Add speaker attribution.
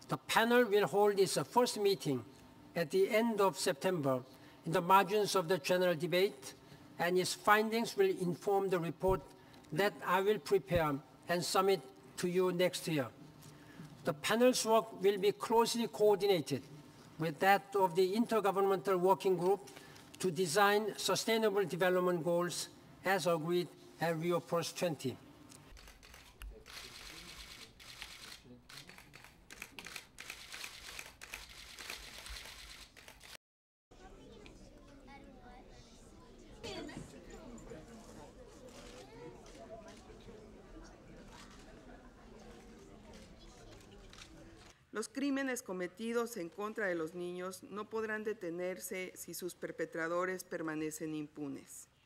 Speaker 1: The panel will hold its first meeting at the end of September in the margins of the general debate, and its findings will inform the report that I will prepare and submit to you next year. The panel's work will be closely coordinated with that of the Intergovernmental Working Group to design sustainable development goals as agreed at Rio Plus 20.
Speaker 2: Los crímenes cometidos en contra de los niños no podrán detenerse si sus perpetradores permanecen impunes.